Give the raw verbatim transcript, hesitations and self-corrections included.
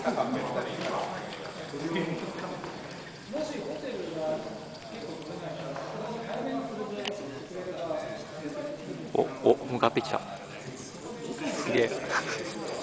おお向かってきた。すげえ。